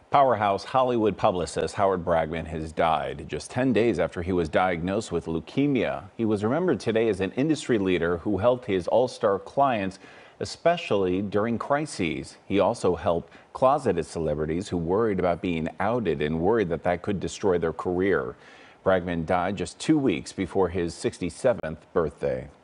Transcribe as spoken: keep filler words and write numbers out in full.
Powerhouse Hollywood publicist Howard Bragman has died just ten days after he was diagnosed with leukemia. He was remembered today as an industry leader who helped his all-star clients, especially during crises. He also helped closeted celebrities who worried about being outed and worried that that could destroy their career. Bragman died just two weeks before his sixty-seventh birthday.